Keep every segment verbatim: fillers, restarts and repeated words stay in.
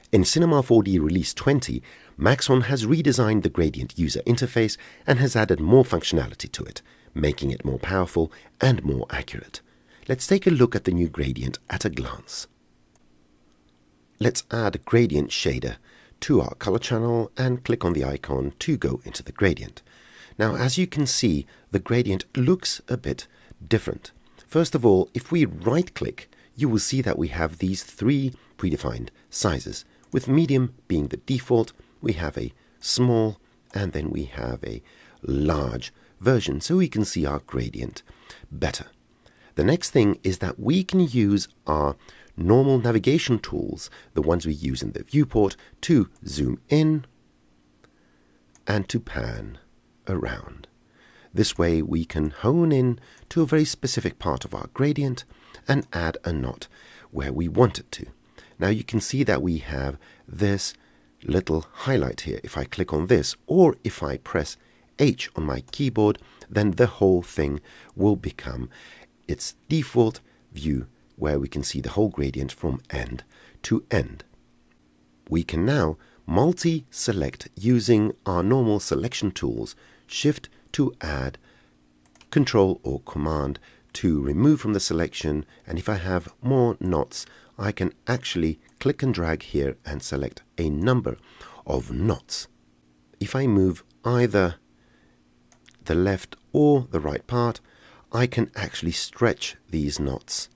In C four D Release twenty, Maxon has redesigned the gradient user interface and has added more functionality to it, making it more powerful and more accurate. Let's take a look at the new gradient at a glance. Let's add a gradient shader to our color channel and click on the icon to go into the gradient. Now, as you can see, the gradient looks a bit different. First of all, if we right click, you will see that we have these three predefined sizes. With medium being the default, we have a small and then we have a large version, so we can see our gradient better. The next thing is that we can use our normal navigation tools, the ones we use in the viewport, to zoom in and to pan around. This way we can hone in to a very specific part of our gradient and add a knot where we want it to. Now you can see that we have this little highlight here. If I click on this, or if I press H on my keyboard, then the whole thing will become its default view where we can see the whole gradient from end to end. We can now multi-select using our normal selection tools, Shift to add, Control or Command to remove from the selection, and if I have more knots, I can actually click and drag here and select a number of knots. If I move either the left or the right part, I can actually stretch these knots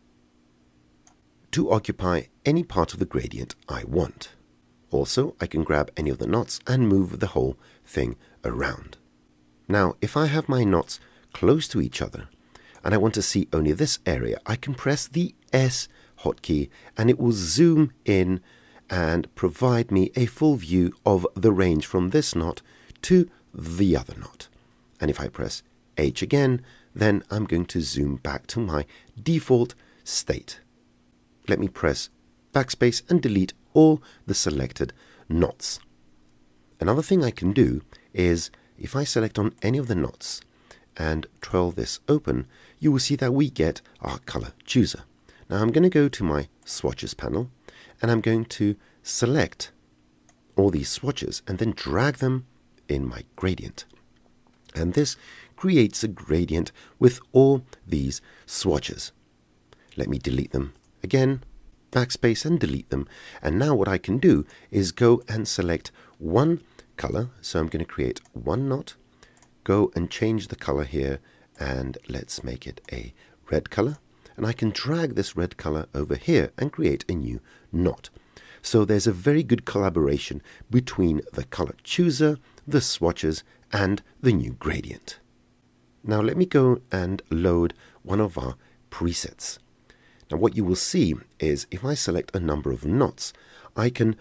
to occupy any part of the gradient I want. Also, I can grab any of the knots and move the whole thing around. Now, if I have my knots close to each other and I want to see only this area, I can press the S hotkey and it will zoom in and provide me a full view of the range from this knot to the other knot. And if I press H again, then I'm going to zoom back to my default state. Let me press backspace and delete all the selected knots. Another thing I can do is, if I select on any of the knots and twirl this open, you will see that we get our color chooser. Now I'm going to go to my swatches panel and I'm going to select all these swatches and then drag them in my gradient. And this creates a gradient with all these swatches. Let me delete them again, backspace and delete them. And now what I can do is go and select one color. So I'm going to create one knot, go and change the color here, and let's make it a red color. And I can drag this red color over here and create a new knot. So there's a very good collaboration between the color chooser, the swatches, and the new gradient. Now let me go and load one of our presets. Now what you will see is if I select a number of knots, I can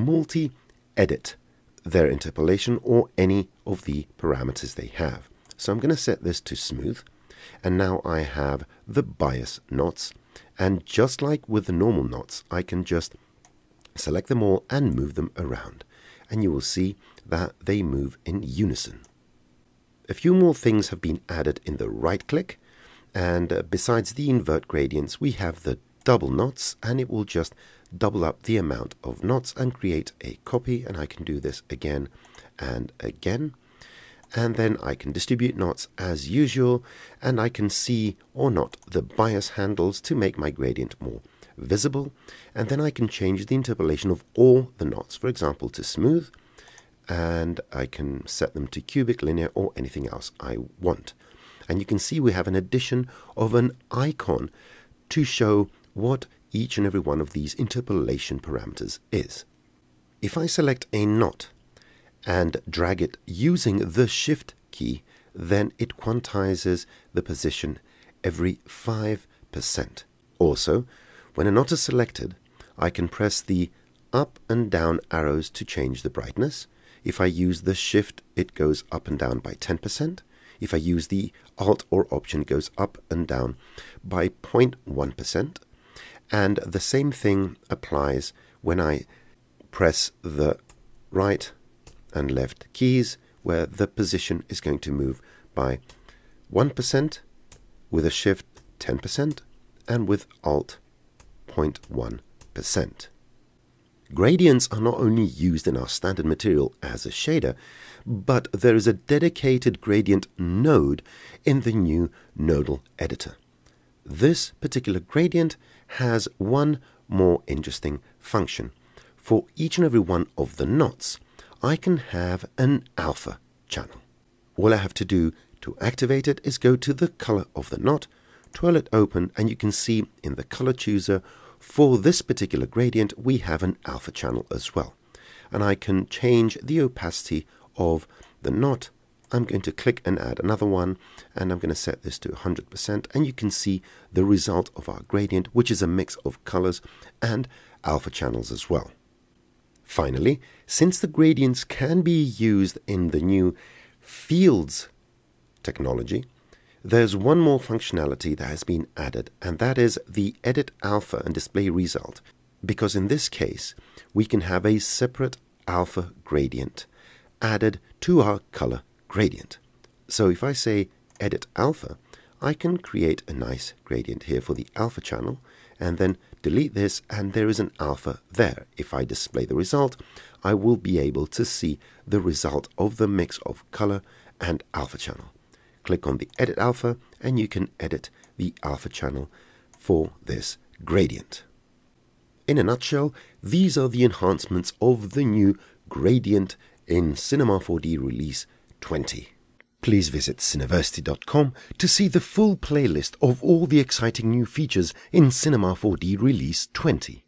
multi-edit their interpolation or any of the parameters they have. So I'm going to set this to smooth, and now I have the bias knots, and just like with the normal knots, I can just select them all and move them around, and you will see that they move in unison. A few more things have been added in the right click, and uh, besides the invert gradients, we have the double knots, and it will just double up the amount of knots and create a copy, and I can do this again and again. And then I can distribute knots as usual, and I can see or not the bias handles to make my gradient more visible. And then I can change the interpolation of all the knots, for example, to smooth, and I can set them to cubic, linear, or anything else I want. And you can see we have an addition of an icon to show what each and every one of these interpolation parameters is. If I select a knot and drag it using the Shift key, then it quantizes the position every five percent. Also, when a knot is selected, I can press the up and down arrows to change the brightness. If I use the Shift, it goes up and down by ten percent. If I use the Alt or Option, it goes up and down by zero point one percent. And the same thing applies when I press the right and left keys, where the position is going to move by one percent, with a Shift ten percent, and with Alt zero point one percent. Gradients are not only used in our standard material as a shader, but there is a dedicated gradient node in the new nodal editor. This particular gradient has one more interesting function. For each and every one of the knots, I can have an alpha channel. All I have to do to activate it is go to the color of the knot, twirl it open, and you can see in the color chooser for this particular gradient we have an alpha channel as well. And I can change the opacity of the knot. I'm going to click and add another one, and I'm going to set this to one hundred percent, and you can see the result of our gradient, which is a mix of colors and alpha channels as well. Finally, since the gradients can be used in the new fields technology, there's one more functionality that has been added, and that is the edit alpha and display result, because in this case we can have a separate alpha gradient added to our color gradient. So if I say edit alpha, I can create a nice gradient here for the alpha channel, and then delete this, and there is an alpha there. If I display the result, I will be able to see the result of the mix of color and alpha channel. Click on the edit alpha and you can edit the alpha channel for this gradient. In a nutshell, these are the enhancements of the new gradient in Cinema four D Release twenty. Please visit cineversity dot com to see the full playlist of all the exciting new features in Cinema four D Release twenty.